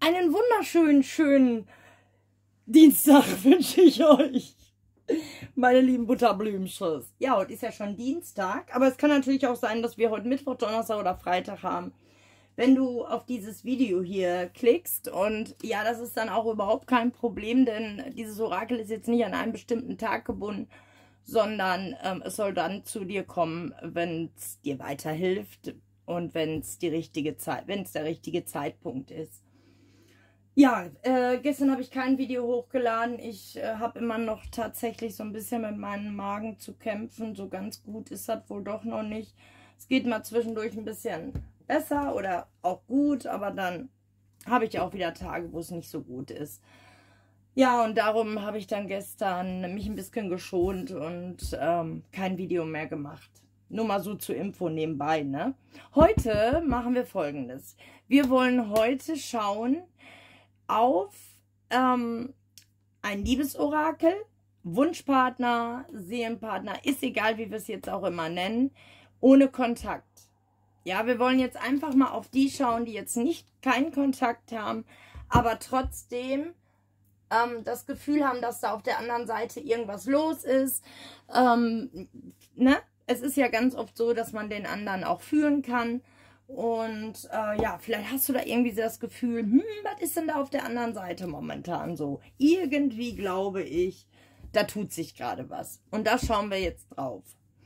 Einen schönen Dienstag wünsche ich euch, meine lieben Butterblümchens. Ja, heute ist ja schon Dienstag, aber es kann natürlich auch sein, dass wir heute Mittwoch, Donnerstag oder Freitag haben. Wenn du auf dieses Video hier klickst, und ja, das ist dann auch überhaupt kein Problem, denn dieses Orakel ist jetzt nicht an einen bestimmten Tag gebunden, sondern es soll dann zu dir kommen, wenn es dir weiterhilft und wenn es der richtige Zeitpunkt ist. Ja, gestern habe ich kein Video hochgeladen. Ich habe immer noch tatsächlich so ein bisschen mit meinem Magen zu kämpfen. So ganz gut ist das wohl doch noch nicht. Es geht mal zwischendurch ein bisschen besser oder auch gut, aber dann habe ich auch wieder Tage, wo es nicht so gut ist. Ja, und darum habe ich dann gestern mich ein bisschen geschont und kein Video mehr gemacht. Nur mal so zur Info nebenbei, ne? Heute machen wir Folgendes. Wir wollen heute schauen auf ein Liebesorakel, Wunschpartner, Seelenpartner, ist egal, wie wir es jetzt auch immer nennen, ohne Kontakt. Ja, wir wollen jetzt einfach mal auf die schauen, die jetzt keinen Kontakt haben, aber trotzdem das Gefühl haben, dass da auf der anderen Seite irgendwas los ist. Ne? Es ist ja ganz oft so, dass man den anderen auch fühlen kann. Und ja, vielleicht hast du da irgendwie so das Gefühl, was ist denn da auf der anderen Seite momentan so? Irgendwie glaube ich, da tut sich gerade was. Und da schauen wir jetzt drauf.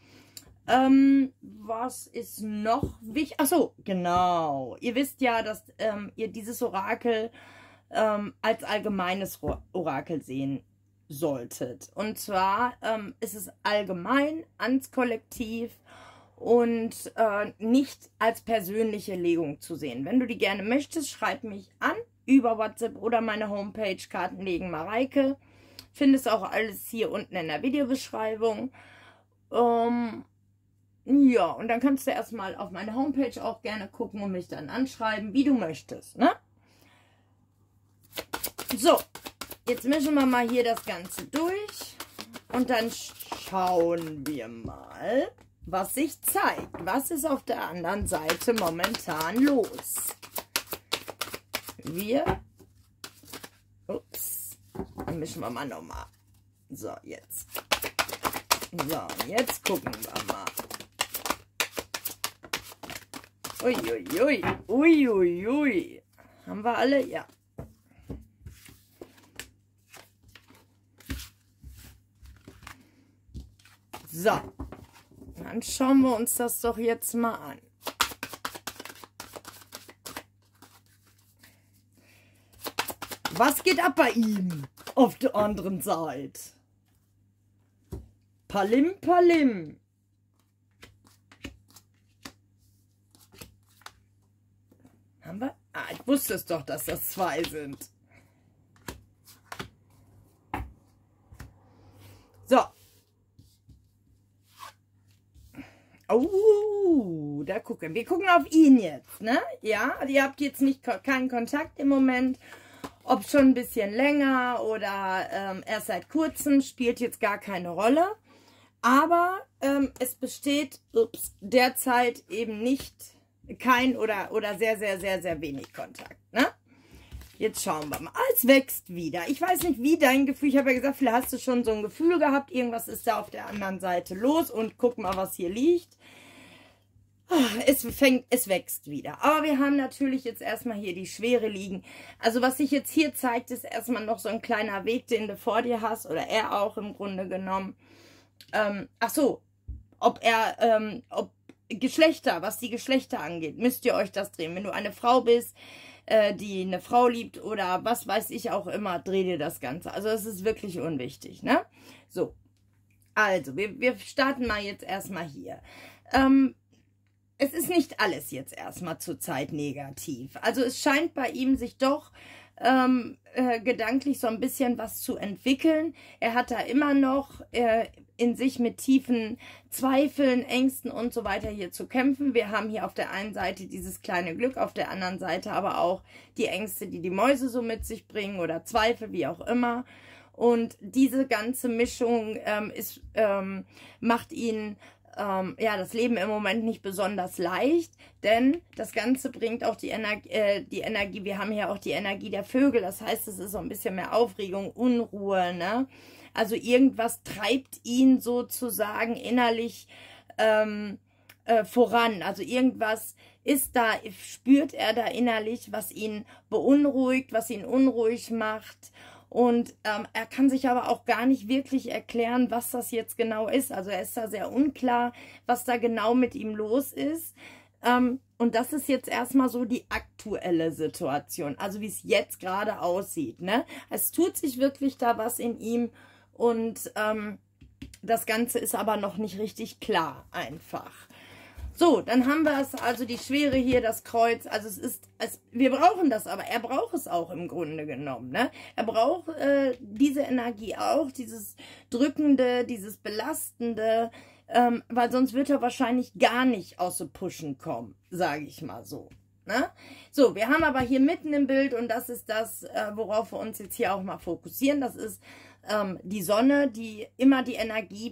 Was ist noch wichtig? Achso, genau. Ihr wisst ja, dass ihr dieses Orakel als allgemeines Orakel sehen solltet. Und zwar ist es allgemein ans Kollektiv und nicht als persönliche Legung zu sehen. Wenn du die gerne möchtest, schreib mich an über WhatsApp oder meine Homepage Kartenlegen Mareike. Findest auch alles hier unten in der Videobeschreibung. Ja, und dann kannst du erstmal auf meine Homepage auch gerne gucken und mich dann anschreiben, wie du möchtest, ne? So, jetzt mischen wir mal hier das Ganze durch und dann schauen wir mal, was sich zeigt. Was ist auf der anderen Seite momentan los? Dann mischen wir mal nochmal. So, jetzt. So, jetzt gucken wir mal. Uiuiui, uiuiui. Haben wir alle? Ja. So, dann schauen wir uns das doch jetzt mal an. Was geht ab bei ihm auf der anderen Seite? Palim, palim. Haben wir? Ah, ich wusste es doch, dass das 2 sind. So. Oh, da gucken wir. Wir gucken auf ihn jetzt, ne? Ja, ihr habt jetzt keinen Kontakt im Moment. Ob schon ein bisschen länger oder erst seit kurzem, spielt jetzt gar keine Rolle. Aber es besteht derzeit eben kein oder sehr, sehr, sehr, sehr wenig Kontakt, ne? Jetzt schauen wir mal. Es wächst wieder. Ich weiß nicht, wie dein Gefühl, ich habe ja gesagt, vielleicht hast du schon so ein Gefühl gehabt, irgendwas ist da auf der anderen Seite los und guck mal, was hier liegt. Es wächst wieder. Aber wir haben natürlich jetzt erstmal hier die Schwere liegen. Also was sich jetzt hier zeigt, ist erstmal noch so ein kleiner Weg, den du vor dir hast, oder er auch im Grunde genommen. Ach so, ob Geschlechter, was die Geschlechter angeht, müsst ihr euch das drehen. Wenn du eine Frau bist, die eine Frau liebt oder was weiß ich auch immer, dreh dir das Ganze. Also es ist wirklich unwichtig, ne? So, also wir starten mal jetzt erstmal hier. Es ist nicht alles jetzt erstmal zurzeit negativ. Also es scheint bei ihm sich doch gedanklich so ein bisschen was zu entwickeln. Er hat da immer noch in sich mit tiefen Zweifeln, Ängsten und so weiter hier zu kämpfen. Wir haben hier auf der einen Seite dieses kleine Glück, auf der anderen Seite aber auch die Ängste, die die Mäuse so mit sich bringen oder Zweifel, wie auch immer. Und diese ganze Mischung macht ihn ja, das Leben im Moment nicht besonders leicht, denn das Ganze bringt auch die Energie, wir haben hier auch die Energie der Vögel, das heißt, es ist so ein bisschen mehr Aufregung, Unruhe, ne? Also irgendwas treibt ihn sozusagen innerlich voran, also irgendwas ist da, spürt er da innerlich, was ihn beunruhigt, was ihn unruhig macht. Und er kann sich aber auch gar nicht wirklich erklären, was das jetzt genau ist. Also er ist da sehr unklar, was da genau mit ihm los ist. Und das ist jetzt erstmal so die aktuelle Situation, also wie es jetzt gerade aussieht, ne? Es tut sich wirklich da was in ihm und das Ganze ist aber noch nicht richtig klar einfach. So, dann haben wir es, also die Schwere hier, das Kreuz, also wir brauchen das, aber er braucht es auch im Grunde genommen, ne? Er braucht diese Energie auch, dieses Drückende, dieses Belastende, weil sonst wird er wahrscheinlich gar nicht aus dem Pushen kommen, sage ich mal so, ne? So, wir haben aber hier mitten im Bild, und das ist das, worauf wir uns jetzt hier auch mal fokussieren, das ist die Sonne, die immer die Energie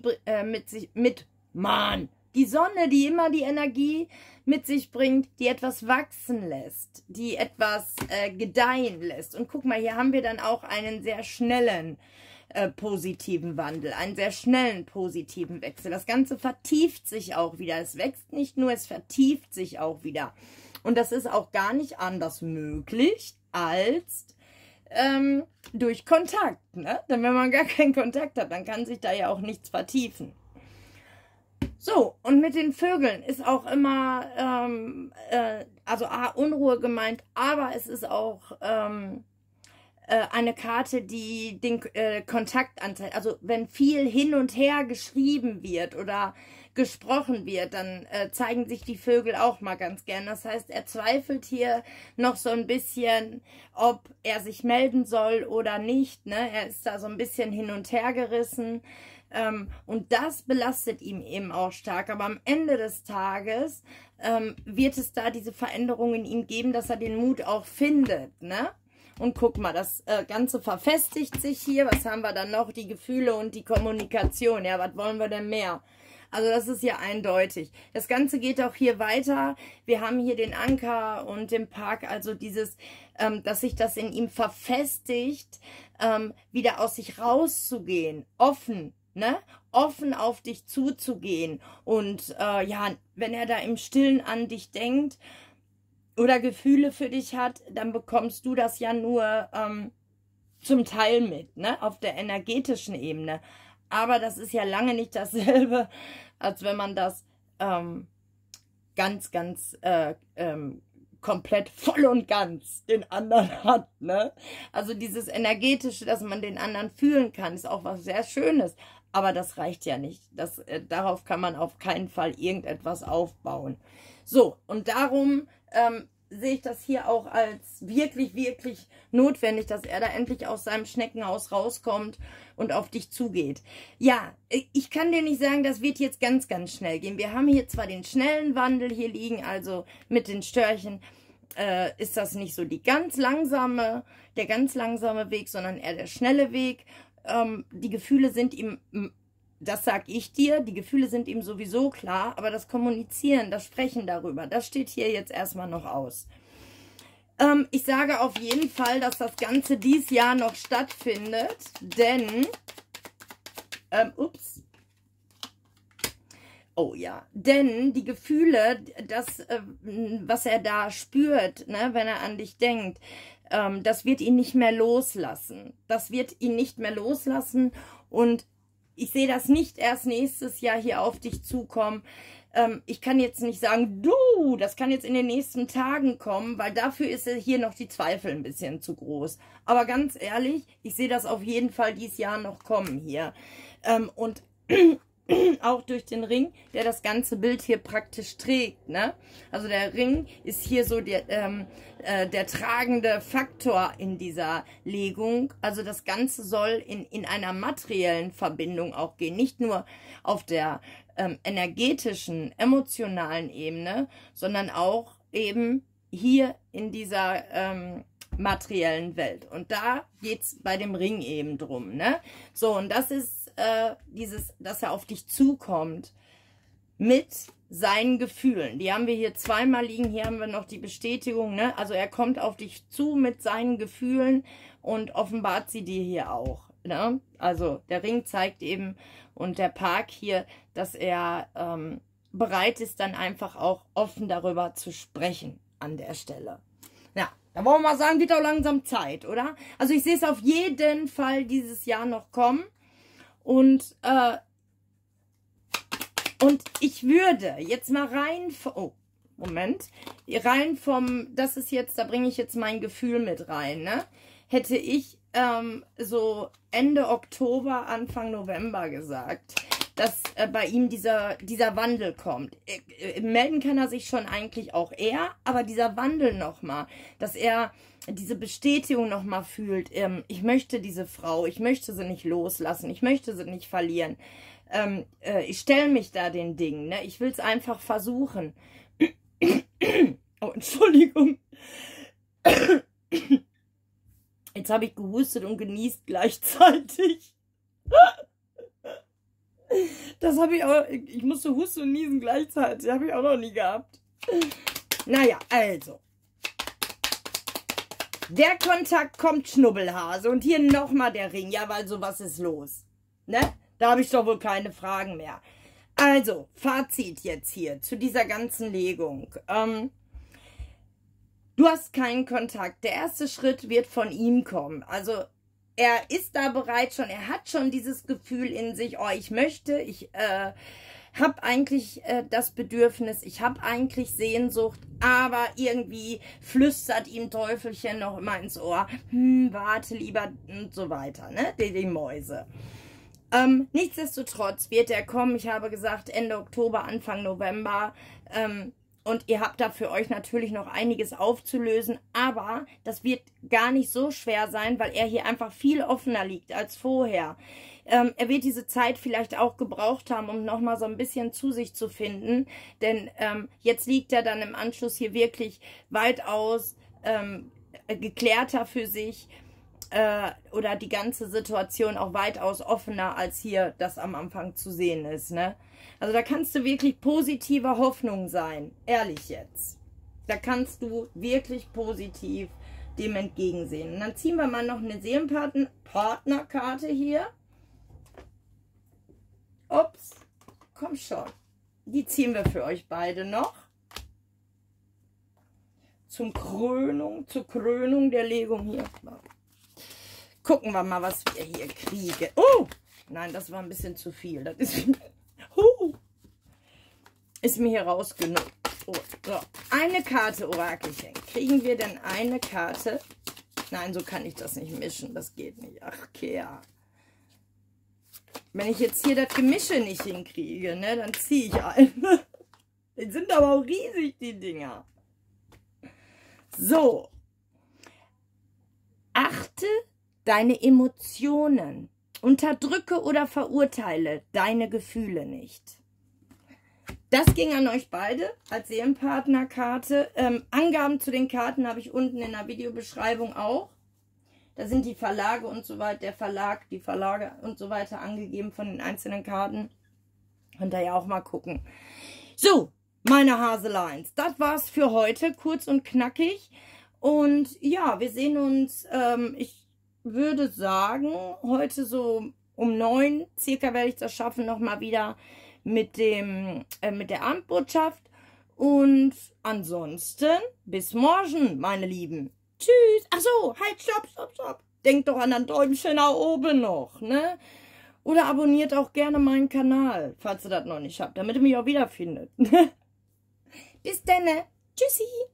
die Sonne, die immer die Energie mit sich bringt, die etwas wachsen lässt, die etwas gedeihen lässt. Und guck mal, hier haben wir dann auch einen sehr schnellen positiven Wandel, einen sehr schnellen positiven Wechsel. Das Ganze vertieft sich auch wieder. Es wächst nicht nur, es vertieft sich auch wieder. Und das ist auch gar nicht anders möglich als durch Kontakt, ne? Denn wenn man gar keinen Kontakt hat, dann kann sich da ja auch nichts vertiefen. So, und mit den Vögeln ist auch immer, also Unruhe gemeint, aber es ist auch eine Karte, die den Kontakt anzeigt. Also wenn viel hin und her geschrieben wird oder gesprochen wird, dann zeigen sich die Vögel auch mal ganz gern. Das heißt, er zweifelt hier noch so ein bisschen, ob er sich melden soll oder nicht, ne? Er ist da so ein bisschen hin und her gerissen. Und das belastet ihn eben auch stark. Aber am Ende des Tages wird es da diese Veränderung in ihm geben, dass er den Mut auch findet, ne? Und guck mal, das Ganze verfestigt sich hier. Was haben wir dann noch? Die Gefühle und die Kommunikation. Ja, was wollen wir denn mehr? Also das ist ja eindeutig. Das Ganze geht auch hier weiter. Wir haben hier den Anker und den Park, also dieses, dass sich das in ihm verfestigt, wieder aus sich rauszugehen, offen, ne? Offen auf dich zuzugehen. Und ja, wenn er da im Stillen an dich denkt oder Gefühle für dich hat, dann bekommst du das ja nur zum Teil mit, ne? Auf der energetischen Ebene. Aber das ist ja lange nicht dasselbe, als wenn man das ganz komplett voll und ganz den anderen hat, ne? Also dieses Energetische, dass man den anderen fühlen kann, ist auch was sehr Schönes. Aber das reicht ja nicht. Darauf kann man auf keinen Fall irgendetwas aufbauen. So, und darum sehe ich das hier auch als wirklich, wirklich notwendig, dass er da endlich aus seinem Schneckenhaus rauskommt und auf dich zugeht. Ja, ich kann dir nicht sagen, das wird jetzt ganz, ganz schnell gehen. Wir haben hier zwar den schnellen Wandel hier liegen, also mit den Störchen ist das nicht so der ganz langsame Weg, sondern eher der schnelle Weg. Die Gefühle sind ihm, das sag ich dir, die Gefühle sind ihm sowieso klar, aber das Kommunizieren, das Sprechen darüber, das steht hier jetzt erstmal noch aus. Ich sage auf jeden Fall, dass das Ganze dieses Jahr noch stattfindet, denn, oh ja, denn die Gefühle, das, was er da spürt, ne, wenn er an dich denkt, das wird ihn nicht mehr loslassen. Das wird ihn nicht mehr loslassen und ich sehe das nicht erst nächstes Jahr hier auf dich zukommen. Ich kann jetzt nicht sagen, das kann jetzt in den nächsten Tagen kommen, weil dafür ist hier noch die Zweifel ein bisschen zu groß. Aber ganz ehrlich, ich sehe das auf jeden Fall dieses Jahr noch kommen hier. Und auch durch den Ring, der das ganze Bild hier praktisch trägt, ne? Also der Ring ist hier so der tragende Faktor in dieser Legung. Also das Ganze soll in einer materiellen Verbindung auch gehen, nicht nur auf der energetischen, emotionalen Ebene, sondern auch eben hier in dieser materiellen Welt. Und da geht's bei dem Ring eben drum, ne? So, und das ist dass er auf dich zukommt. mit seinen Gefühlen. Die haben wir hier zweimal liegen. Hier haben wir noch die Bestätigung, ne? Also er kommt auf dich zu mit seinen Gefühlen und offenbart sie dir hier auch, ne? Also der Ring zeigt eben und der Park hier, dass er bereit ist, dann einfach auch offen darüber zu sprechen an der Stelle. Ja, da wollen wir mal sagen, wird auch langsam Zeit, oder? Also ich sehe es auf jeden Fall dieses Jahr noch kommen. Und ich würde jetzt mal rein vom, das ist jetzt, da bringe ich jetzt mein Gefühl mit rein, ne? Hätte ich so Ende Oktober, Anfang November gesagt, dass bei ihm dieser Wandel kommt. Melden kann er sich schon eigentlich auch eher, aber dieser Wandel nochmal, dass er diese Bestätigung nochmal fühlt, ich möchte diese Frau, ich möchte sie nicht loslassen, ich möchte sie nicht verlieren. Ich stelle mich da den Dingen, ne? Ich will es einfach versuchen. Oh, Entschuldigung. Jetzt habe ich gehustet und genießt gleichzeitig. Das habe ich auch, ich musste husten und niesen gleichzeitig, habe ich auch noch nie gehabt. Naja, also. Der Kontakt kommt, Schnubbelhase. Und hier nochmal der Ring. Ja, weil so was ist los. Ne? Da habe ich doch wohl keine Fragen mehr. Also, Fazit jetzt hier zu dieser ganzen Legung. Du hast keinen Kontakt. Der erste Schritt wird von ihm kommen. Also, er ist da bereits schon, er hat schon dieses Gefühl in sich, oh, ich möchte, ich habe eigentlich das Bedürfnis, ich habe eigentlich Sehnsucht, aber irgendwie flüstert ihm Teufelchen noch immer ins Ohr, warte lieber und so weiter, ne, die Mäuse. Nichtsdestotrotz wird er kommen, ich habe gesagt Ende Oktober, Anfang November, und ihr habt da für euch natürlich noch einiges aufzulösen, aber das wird gar nicht so schwer sein, weil er hier einfach viel offener liegt als vorher. Er wird diese Zeit vielleicht auch gebraucht haben, um nochmal so ein bisschen zu sich zu finden, denn jetzt liegt er dann im Anschluss hier wirklich weitaus geklärter für sich oder die ganze Situation auch weitaus offener, als hier das am Anfang zu sehen ist, ne? Also da kannst du wirklich positiver Hoffnung sein, ehrlich jetzt. Da kannst du wirklich positiv dem entgegensehen. Und dann ziehen wir mal noch eine Seelenpartnerkarte hier. Ups, komm schon. Die ziehen wir für euch beide noch. Zur Krönung der Legung hier. Gucken wir mal, was wir hier kriegen. Oh, nein, das war ein bisschen zu viel. Das ist mir hier rausgenommen. Oh, so. Eine Karte, Orakelchen. Kriegen wir denn eine Karte? Nein, so kann ich das nicht mischen. Das geht nicht. Ach, Kea. Wenn ich jetzt hier das Gemische nicht hinkriege, ne, dann ziehe ich eine. Die sind aber auch riesig, die Dinger. So. Achte deine Emotionen. Unterdrücke oder verurteile deine Gefühle nicht. Das ging an euch beide als Seelenpartnerkarte. Angaben zu den Karten habe ich unten in der Videobeschreibung auch. Da sind die Verlage und so weiter, die Verlage und so weiter angegeben von den einzelnen Karten. Könnt ihr ja auch mal gucken. So, meine Haseleins, das war's für heute. Kurz und knackig. Und ja, wir sehen uns, ich würde sagen, heute so um 9 circa werde ich das schaffen, nochmal wieder mit der Abendbotschaft. Und ansonsten bis morgen, meine Lieben. Tschüss. Achso, halt, stopp. Denkt doch an ein Däumchen nach oben noch, ne? Oder abonniert auch gerne meinen Kanal, falls ihr das noch nicht habt, damit ihr mich auch wiederfindet. Bis dann. Tschüssi.